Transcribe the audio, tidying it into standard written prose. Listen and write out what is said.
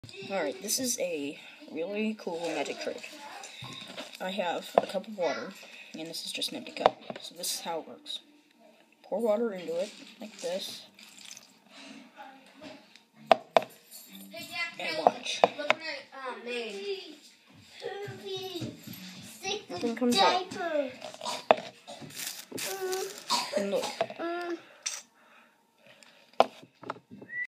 Alright, this is a really cool magic trick. I have a cup of water, and this is just an empty cup. So this is how it works. Pour water into it, like this. And watch. Nothing comes out.